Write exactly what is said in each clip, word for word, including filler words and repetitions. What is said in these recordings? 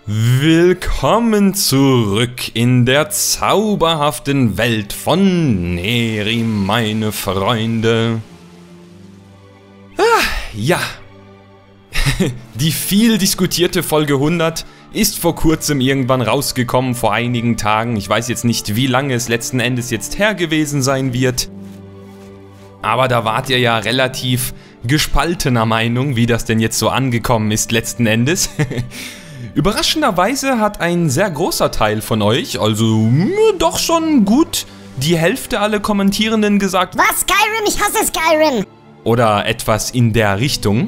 Willkommen zurück in der zauberhaften Welt von Nehrim, meine Freunde. Ah, ja. Die viel diskutierte Folge hundert ist vor kurzem irgendwann rausgekommen, vor einigen Tagen. Ich weiß jetzt nicht, wie lange es letzten Endes jetzt her gewesen sein wird. Aber da wart ihr ja relativ gespaltener Meinung, wie das denn jetzt so angekommen ist letzten Endes. Überraschenderweise hat ein sehr großer Teil von euch, also mh, doch schon gut die Hälfte aller Kommentierenden gesagt: Was, Skyrim? Ich hasse Skyrim! Oder etwas in der Richtung.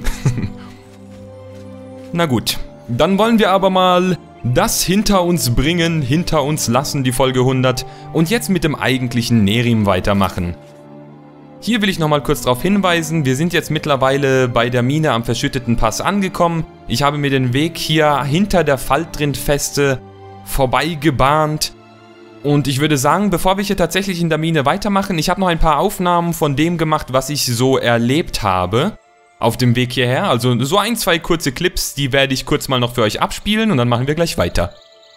Na gut, dann wollen wir aber mal das hinter uns bringen, hinter uns lassen, die Folge hundert, und jetzt mit dem eigentlichen Nehrim weitermachen. Hier will ich nochmal kurz darauf hinweisen, wir sind jetzt mittlerweile bei der Mine am verschütteten Pass angekommen. Ich habe mir den Weg hier hinter der Faltrindfeste vorbei gebahnt. Und ich würde sagen, bevor wir hier tatsächlich in der Mine weitermachen, ich habe noch ein paar Aufnahmen von dem gemacht, was ich so erlebt habe auf dem Weg hierher. Also so ein, zwei kurze Clips, die werde ich kurz mal noch für euch abspielen und dann machen wir gleich weiter.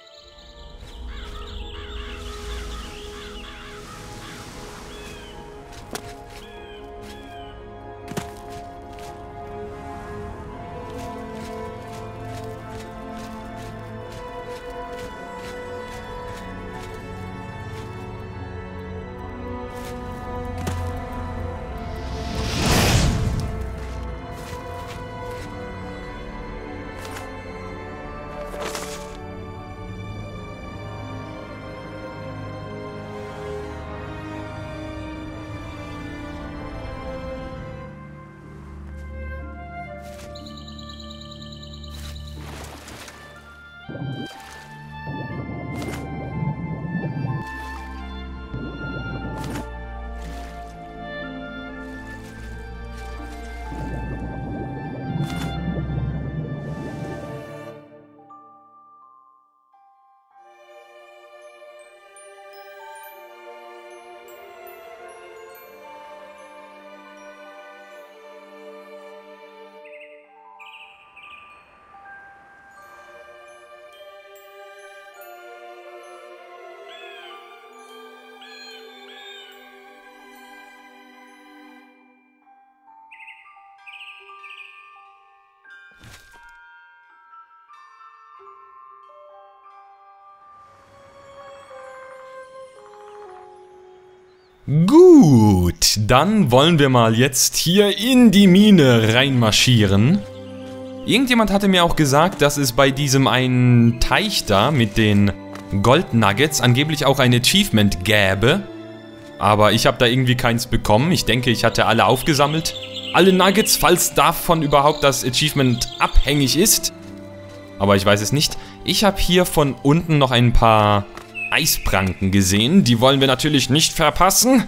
Gut, dann wollen wir mal jetzt hier in die Mine reinmarschieren. Irgendjemand hatte mir auch gesagt, dass es bei diesem einen Teich da mit den Goldnuggets angeblich auch ein Achievement gäbe. Aber ich habe da irgendwie keins bekommen. Ich denke, ich hatte alle aufgesammelt. Alle Nuggets, falls davon überhaupt das Achievement abhängig ist. Aber ich weiß es nicht. Ich habe hier von unten noch ein paar Eispranken gesehen. Die wollen wir natürlich nicht verpassen.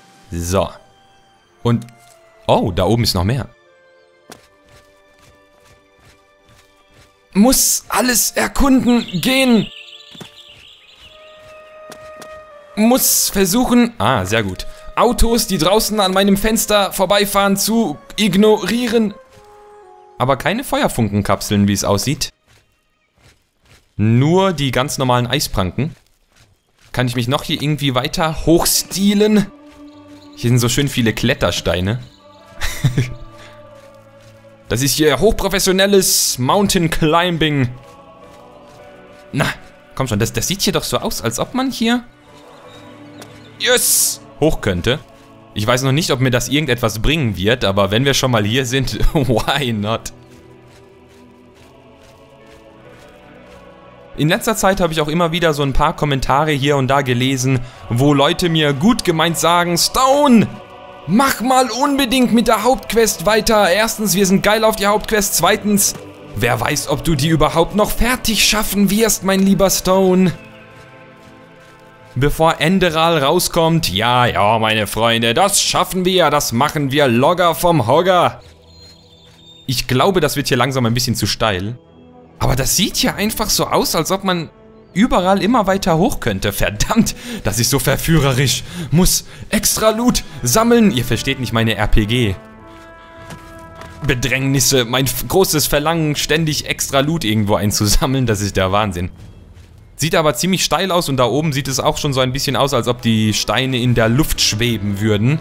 So. Und... oh, da oben ist noch mehr. Muss alles erkunden gehen. Muss versuchen... ah, sehr gut. Autos, die draußen an meinem Fenster vorbeifahren, zu ignorieren. Aber keine Feuerfunkenkapseln, wie es aussieht. Nur die ganz normalen Eispranken. Kann ich mich noch hier irgendwie weiter hochstilen? Hier sind so schön viele Klettersteine. Das ist hier hochprofessionelles Mountain Climbing. Na, komm schon, das, das sieht hier doch so aus, als ob man hier... yes! Hoch könnte. Ich weiß noch nicht, ob mir das irgendetwas bringen wird, aber wenn wir schon mal hier sind, why not? In letzter Zeit habe ich auch immer wieder so ein paar Kommentare hier und da gelesen, wo Leute mir gut gemeint sagen: Stone, mach mal unbedingt mit der Hauptquest weiter. Erstens, wir sind geil auf die Hauptquest. Zweitens, wer weiß, ob du die überhaupt noch fertig schaffen wirst, mein lieber Stone. Bevor Enderal rauskommt: ja, ja, meine Freunde, das schaffen wir, das machen wir locker vom Hogger. Ich glaube, das wird hier langsam ein bisschen zu steil. Aber das sieht hier einfach so aus, als ob man überall immer weiter hoch könnte. Verdammt, das ist so verführerisch. Muss extra Loot sammeln. Ihr versteht nicht meine R P G. Bedrängnisse, mein großes Verlangen, ständig extra Loot irgendwo einzusammeln. Das ist der Wahnsinn. Sieht aber ziemlich steil aus und da oben sieht es auch schon so ein bisschen aus, als ob die Steine in der Luft schweben würden.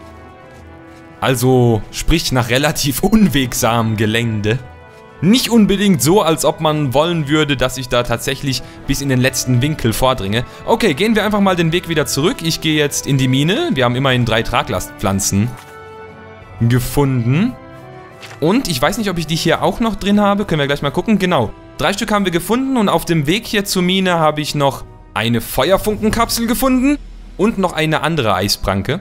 Also sprich nach relativ unwegsamem Gelände. Nicht unbedingt so, als ob man wollen würde, dass ich da tatsächlich bis in den letzten Winkel vordringe. Okay, gehen wir einfach mal den Weg wieder zurück. Ich gehe jetzt in die Mine. Wir haben immerhin drei Traglastpflanzen gefunden. Und ich weiß nicht, ob ich die hier auch noch drin habe. Können wir gleich mal gucken. Genau. Drei Stück haben wir gefunden und auf dem Weg hier zur Mine habe ich noch eine Feuerfunkenkapsel gefunden und noch eine andere Eispranke.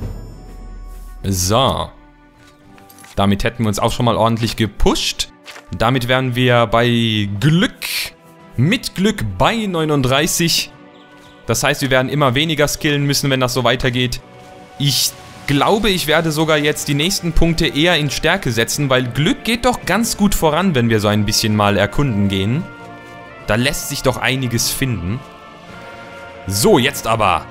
So. Damit hätten wir uns auch schon mal ordentlich gepusht. Damit wären wir bei Glück, mit Glück bei neununddreißig. Das heißt, wir werden immer weniger skillen müssen, wenn das so weitergeht. Ich glaube, ich werde sogar jetzt die nächsten Punkte eher in Stärke setzen, weil Glück geht doch ganz gut voran, wenn wir so ein bisschen mal erkunden gehen. Da lässt sich doch einiges finden. So, jetzt aber.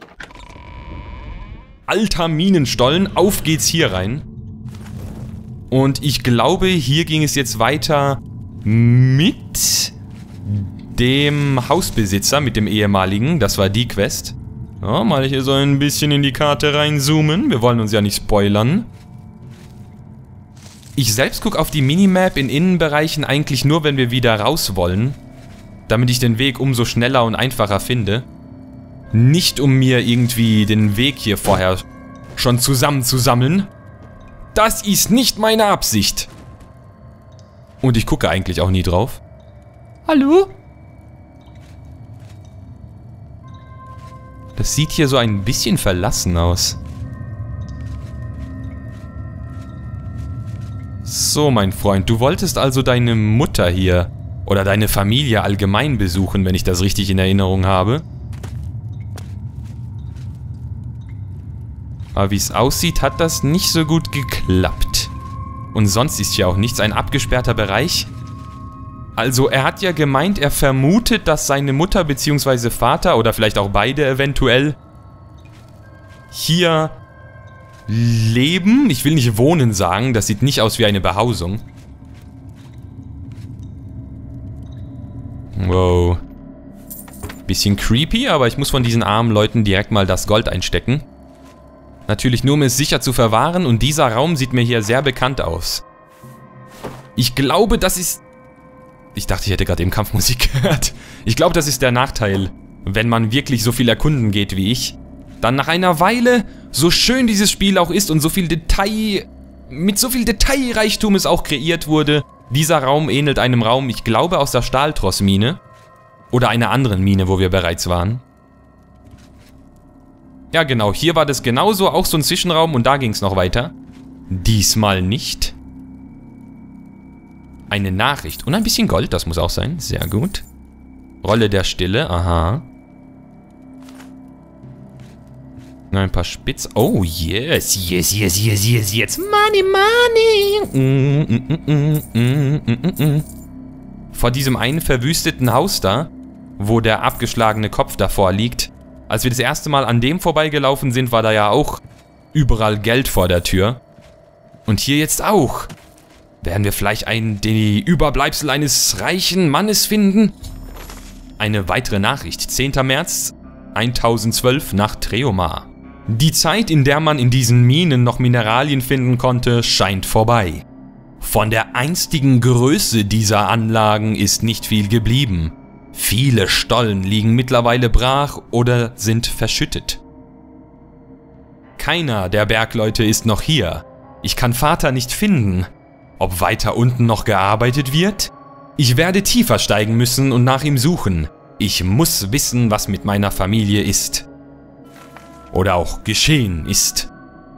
Alter Minenstollen, auf geht's hier rein. Und ich glaube, hier ging es jetzt weiter mit dem Hausbesitzer, mit dem ehemaligen. Das war die Quest. Ja, mal hier so ein bisschen in die Karte reinzoomen. Wir wollen uns ja nicht spoilern. Ich selbst gucke auf die Minimap in Innenbereichen eigentlich nur, wenn wir wieder raus wollen. Damit ich den Weg umso schneller und einfacher finde. Nicht um mir irgendwie den Weg hier vorher schon zusammenzusammeln. Das ist nicht meine Absicht. Und ich gucke eigentlich auch nie drauf. Hallo? Das sieht hier so ein bisschen verlassen aus. So, mein Freund, du wolltest also deine Mutter hier oder deine Familie allgemein besuchen, wenn ich das richtig in Erinnerung habe. Aber wie es aussieht, hat das nicht so gut geklappt. Und sonst ist ja auch nichts, ein abgesperrter Bereich. Also er hat ja gemeint, er vermutet, dass seine Mutter bzw. Vater oder vielleicht auch beide eventuell hier leben. Ich will nicht wohnen sagen, das sieht nicht aus wie eine Behausung. Wow. Bisschen creepy, aber ich muss von diesen armen Leuten direkt mal das Gold einstecken. Natürlich nur, um es sicher zu verwahren, und dieser Raum sieht mir hier sehr bekannt aus. Ich glaube, das ist... Ich dachte, ich hätte gerade eben Kampfmusik gehört. Ich glaube, das ist der Nachteil, wenn man wirklich so viel erkunden geht wie ich. Dann nach einer Weile, so schön dieses Spiel auch ist und so viel Detail... mit so viel Detailreichtum es auch kreiert wurde, dieser Raum ähnelt einem Raum, ich glaube, aus der Stahltrossmine. Oder einer anderen Mine, wo wir bereits waren. Ja genau, hier war das genauso, auch so ein Zwischenraum und da ging es noch weiter. Diesmal nicht. Eine Nachricht und ein bisschen Gold, das muss auch sein, sehr gut. Rolle der Stille, aha. Ein paar Spitz... Oh, yes, yes, yes, yes, yes, yes. Money, money. Mm, mm, mm, mm, mm, mm. Vor diesem einen verwüsteten Haus da, wo der abgeschlagene Kopf davor liegt. Als wir das erste Mal an dem vorbeigelaufen sind, war da ja auch überall Geld vor der Tür. Und hier jetzt auch. Werden wir vielleicht ein, die Überbleibsel eines reichen Mannes finden? Eine weitere Nachricht. zehnter März tausendzwölf nach Treomar. Die Zeit, in der man in diesen Minen noch Mineralien finden konnte, scheint vorbei. Von der einstigen Größe dieser Anlagen ist nicht viel geblieben. Viele Stollen liegen mittlerweile brach oder sind verschüttet. Keiner der Bergleute ist noch hier. Ich kann Vater nicht finden. Ob weiter unten noch gearbeitet wird? Ich werde tiefer steigen müssen und nach ihm suchen. Ich muss wissen, was mit meiner Familie ist. Oder auch geschehen ist.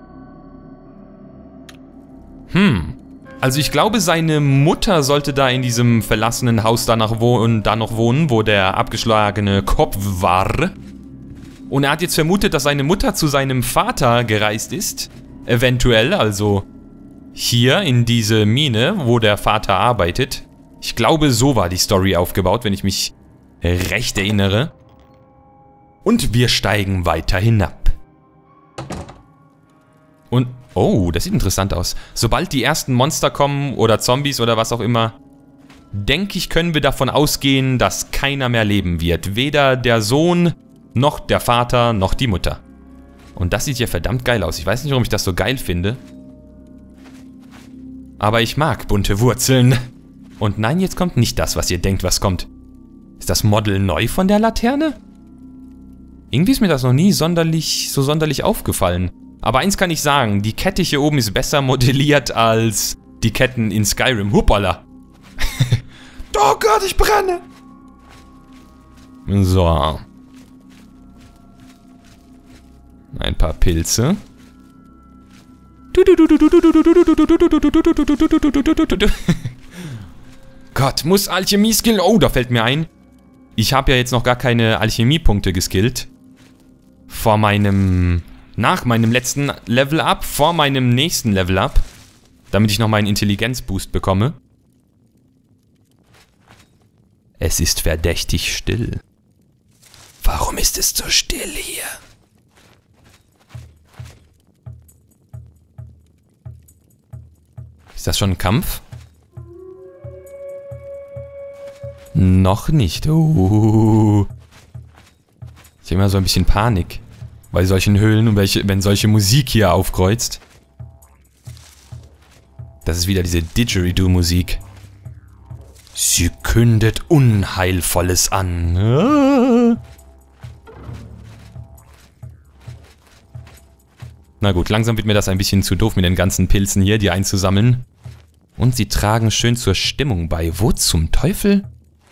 Hm. Also ich glaube, seine Mutter sollte da in diesem verlassenen Haus da noch wohnen, da noch wohnen, wo der abgeschlagene Kopf war. Und er hat jetzt vermutet, dass seine Mutter zu seinem Vater gereist ist. Eventuell, also hier in diese Mine, wo der Vater arbeitet. Ich glaube, so war die Story aufgebaut, wenn ich mich recht erinnere. Und wir steigen weiter hinab. Und Oh, das sieht interessant aus. Sobald die ersten Monster kommen oder Zombies oder was auch immer, denke ich, können wir davon ausgehen, dass keiner mehr leben wird. Weder der Sohn, noch der Vater, noch die Mutter. Und das sieht ja verdammt geil aus. Ich weiß nicht, warum ich das so geil finde. Aber ich mag bunte Wurzeln. Und nein, jetzt kommt nicht das, was ihr denkt, was kommt. Ist das Model neu von der Laterne? Irgendwie ist mir das noch nie sonderlich, so sonderlich aufgefallen. Aber eins kann ich sagen, die Kette hier oben ist besser modelliert als die Ketten in Skyrim. Hoppala. Oh Gott, ich brenne. So. Ein paar Pilze. Gott, muss Alchemie skillen. Oh, da fällt mir ein. Ich habe ja jetzt noch gar keine Alchemie-Punkte geskillt. Vor meinem... Nach meinem letzten Level-Up, vor meinem nächsten Level-Up. Damit ich noch meinen Intelligenz-Boost bekomme. Es ist verdächtig still. Warum ist es so still hier? Ist das schon ein Kampf? Noch nicht. Uh. Ich habe immer so ein bisschen Panik bei solchen Höhlen und welche, wenn solche Musik hier aufkreuzt. Das ist wieder diese Didgeridoo-Musik. Sie kündet Unheilvolles an. Ah. Na gut, langsam wird mir das ein bisschen zu doof mit den ganzen Pilzen hier, die einzusammeln. Und sie tragen schön zur Stimmung bei. Wo zum Teufel?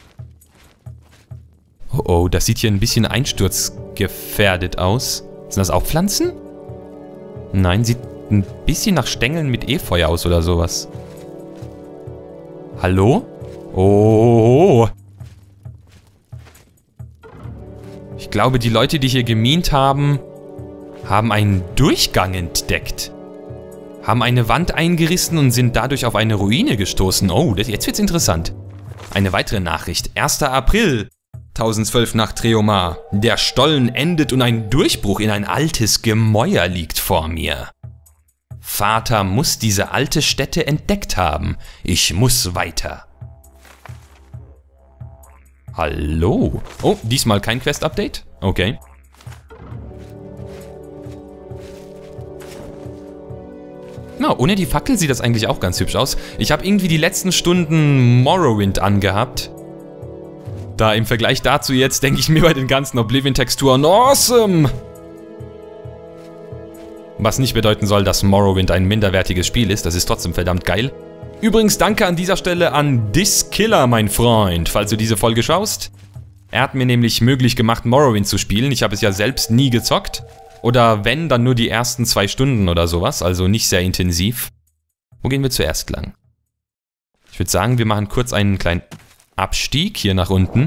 Oh oh, das sieht hier ein bisschen einsturzgefährdet aus. Sind das auch Pflanzen? Nein, sieht ein bisschen nach Stängeln mit Efeu aus oder sowas. Hallo? Oh. Ich glaube, die Leute, die hier gemint haben, haben einen Durchgang entdeckt. Haben eine Wand eingerissen und sind dadurch auf eine Ruine gestoßen. Oh, das, jetzt wird's interessant. Eine weitere Nachricht. erster April tausendzwölf nach Treomar. Der Stollen endet und ein Durchbruch in ein altes Gemäuer liegt vor mir. Vater muss diese alte Stätte entdeckt haben. Ich muss weiter. Hallo? Oh, diesmal kein Quest-Update? Okay. Na, ohne die Fackel sieht das eigentlich auch ganz hübsch aus. Ich habe irgendwie die letzten Stunden Morrowind angehabt. Da im Vergleich dazu jetzt denke ich mir bei den ganzen Oblivion-Texturen awesome! Was nicht bedeuten soll, dass Morrowind ein minderwertiges Spiel ist. Das ist trotzdem verdammt geil. Übrigens danke an dieser Stelle an Diskiller, mein Freund, falls du diese Folge schaust. Er hat mir nämlich möglich gemacht, Morrowind zu spielen. Ich habe es ja selbst nie gezockt. Oder wenn, dann nur die ersten zwei Stunden oder sowas, also nicht sehr intensiv. Wo gehen wir zuerst lang? Ich würde sagen, wir machen kurz einen kleinen Abstieg hier nach unten.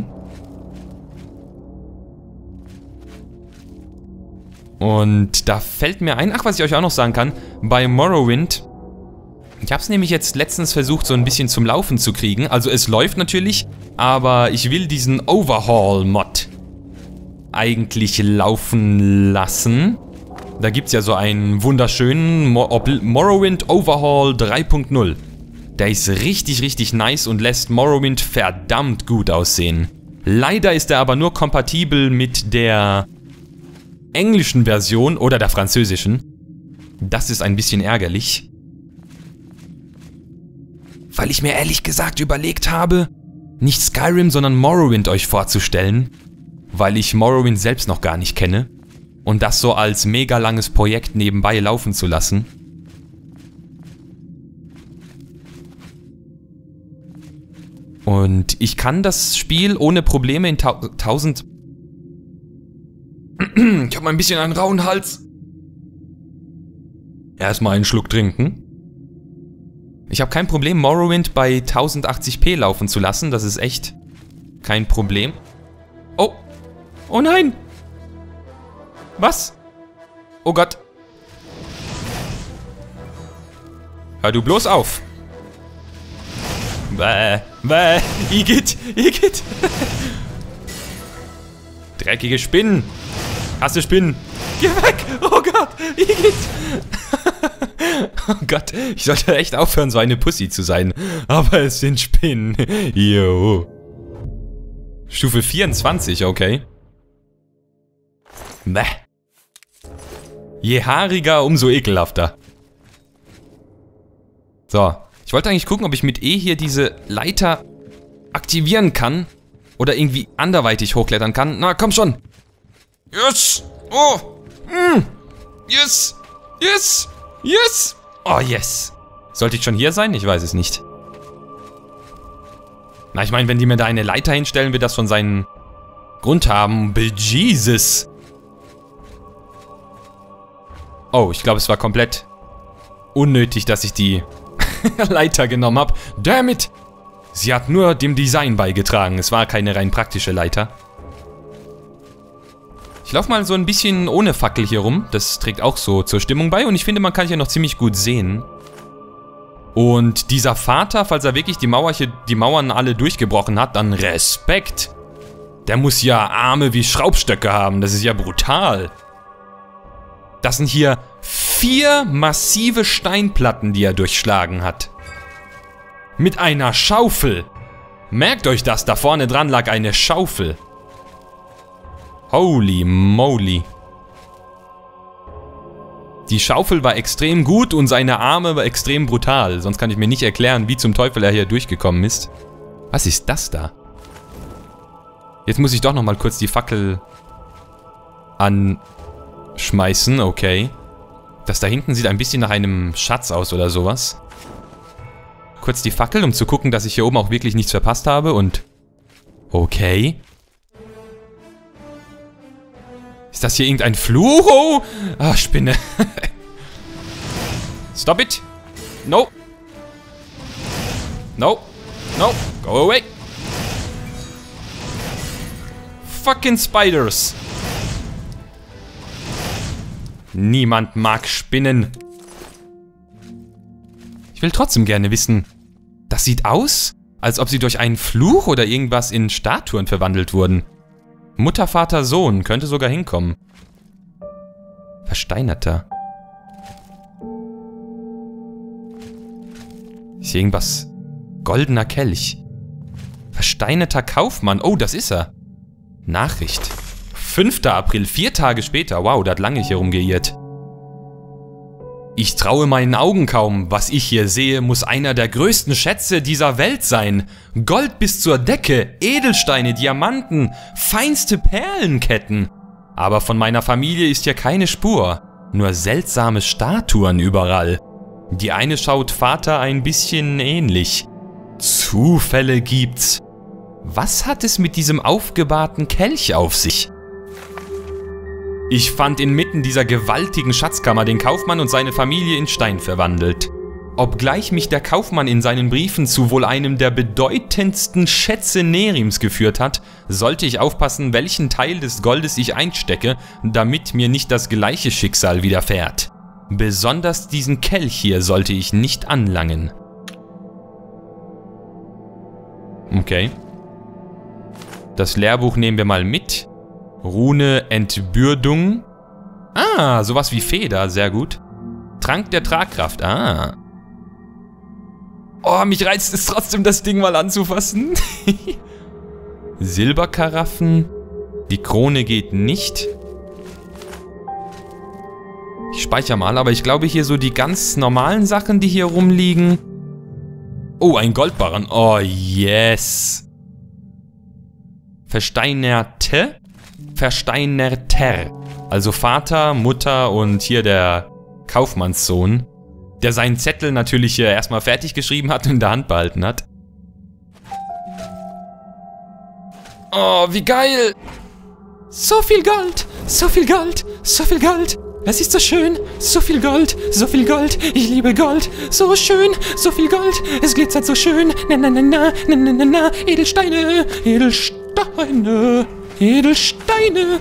Und da fällt mir ein, ach, was ich euch auch noch sagen kann, bei Morrowind, ich habe es nämlich jetzt letztens versucht, so ein bisschen zum Laufen zu kriegen. Also es läuft natürlich, aber ich will diesen Overhaul-Mod eigentlich laufen lassen. Da gibt es ja so einen wunderschönen Mor Morrowind Overhaul drei Punkt null. Der ist richtig, richtig nice und lässt Morrowind verdammt gut aussehen. Leider ist er aber nur kompatibel mit der englischen Version oder der französischen. Das ist ein bisschen ärgerlich. Weil ich mir ehrlich gesagt überlegt habe, nicht Skyrim, sondern Morrowind euch vorzustellen. Weil ich Morrowind selbst noch gar nicht kenne. Und das so als mega langes Projekt nebenbei laufen zu lassen. Und ich kann das Spiel ohne Probleme in tausend... Ich habe ein bisschen einen rauen Hals. Erstmal einen Schluck trinken. Ich habe kein Problem, Morrowind bei tausendachtzig p laufen zu lassen. Das ist echt kein Problem. Oh. Oh nein. Was? Oh Gott. Hör du bloß auf. Bäh. Bäh. Igitt. Igitt. Dreckige Spinnen. Hasse Spinnen. Geh weg. Oh Gott. Igitt. Oh Gott, ich sollte echt aufhören, so eine Pussy zu sein. Aber es sind Spinnen. Jo. Stufe vierundzwanzig, okay. Bäh. Je haariger, umso ekelhafter. So, ich wollte eigentlich gucken, ob ich mit E hier diese Leiter aktivieren kann. Oder irgendwie anderweitig hochklettern kann. Na, komm schon. Yes. Oh. Mm. Yes. Yes. Yes. Oh, yes. Sollte ich schon hier sein? Ich weiß es nicht. Na, ich meine, wenn die mir da eine Leiter hinstellen, wird das schon seinen Grund haben. Bejesus. Oh, ich glaube, es war komplett unnötig, dass ich die Leiter genommen habe. Damn it! Sie hat nur dem Design beigetragen. Es war keine rein praktische Leiter. Ich laufe mal so ein bisschen ohne Fackel hier rum. Das trägt auch so zur Stimmung bei. Und ich finde, man kann hier noch ziemlich gut sehen. Und dieser Vater, falls er wirklich die, Mauer hier, die Mauern alle durchgebrochen hat, dann Respekt. Der muss ja Arme wie Schraubstöcke haben. Das ist ja brutal. Das sind hier vier massive Steinplatten, die er durchschlagen hat. Mit einer Schaufel. Merkt euch das, da vorne dran lag eine Schaufel. Holy moly. Die Schaufel war extrem gut und seine Arme war extrem brutal. Sonst kann ich mir nicht erklären, wie zum Teufel er hier durchgekommen ist. Was ist das da? Jetzt muss ich doch nochmal kurz die Fackel anschmeißen, okay. Das da hinten sieht ein bisschen nach einem Schatz aus oder sowas. Kurz die Fackel, um zu gucken, dass ich hier oben auch wirklich nichts verpasst habe und... Okay. Ist das hier irgendein Fluch? Oh! Ah, Spinne. Stop it. No. No. No. Go away. Fucking Spiders. Niemand mag Spinnen. Ich will trotzdem gerne wissen, das sieht aus, als ob sie durch einen Fluch oder irgendwas in Statuen verwandelt wurden. Mutter, Vater, Sohn, könnte sogar hinkommen. Versteinerter. Ist hier irgendwas? Goldener Kelch. Versteinerter Kaufmann. Oh, das ist er. Nachricht. fünfter April, vier Tage später. Wow, da hat lange hier rumgeirrt. Ich traue meinen Augen kaum. Was ich hier sehe, muss einer der größten Schätze dieser Welt sein. Gold bis zur Decke, Edelsteine, Diamanten, feinste Perlenketten. Aber von meiner Familie ist hier keine Spur. Nur seltsame Statuen überall. Die eine schaut Vater ein bisschen ähnlich. Zufälle gibt's. Was hat es mit diesem aufgebahrten Kelch auf sich? Ich fand inmitten dieser gewaltigen Schatzkammer den Kaufmann und seine Familie in Stein verwandelt. Obgleich mich der Kaufmann in seinen Briefen zu wohl einem der bedeutendsten Schätze Nerims geführt hat, sollte ich aufpassen, welchen Teil des Goldes ich einstecke, damit mir nicht das gleiche Schicksal widerfährt. Besonders diesen Kelch hier sollte ich nicht anlangen. Okay. Das Lehrbuch nehmen wir mal mit. Rune Entbürdung. Ah, sowas wie Feder, sehr gut. Trank der Tragkraft, ah. Oh, mich reizt es trotzdem, das Ding mal anzufassen. Silberkaraffen. Die Krone geht nicht. Ich speichere mal, aber ich glaube hier so die ganz normalen Sachen, die hier rumliegen. Oh, ein Goldbarren. Oh, yes. Versteinerte. Versteinerter. Also Vater, Mutter und hier der Kaufmannssohn, der seinen Zettel natürlich hier erstmal fertig geschrieben hat und in der Hand behalten hat. Oh, wie geil! So viel Gold! So viel Gold! So viel Gold! Es ist so schön! So viel Gold! So viel Gold! Ich liebe Gold! So schön! So viel Gold! Es glitzert so schön! Na na na na na na na na! Edelsteine! Edelsteine! Edelsteine!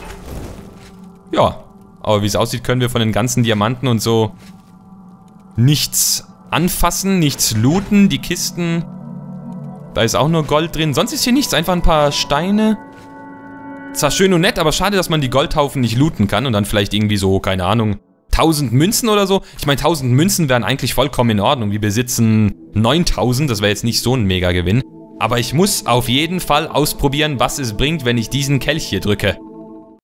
Ja, aber wie es aussieht, können wir von den ganzen Diamanten und so nichts anfassen, nichts looten. Die Kisten, da ist auch nur Gold drin. Sonst ist hier nichts, einfach ein paar Steine. Zwar schön und nett, aber schade, dass man die Goldhaufen nicht looten kann und dann vielleicht irgendwie so, keine Ahnung, tausend Münzen oder so. Ich meine, tausend Münzen wären eigentlich vollkommen in Ordnung. Wir besitzen neuntausend, das wäre jetzt nicht so ein Mega-Gewinn. Aber ich muss auf jeden Fall ausprobieren, was es bringt, wenn ich diesen Kelch hier drücke.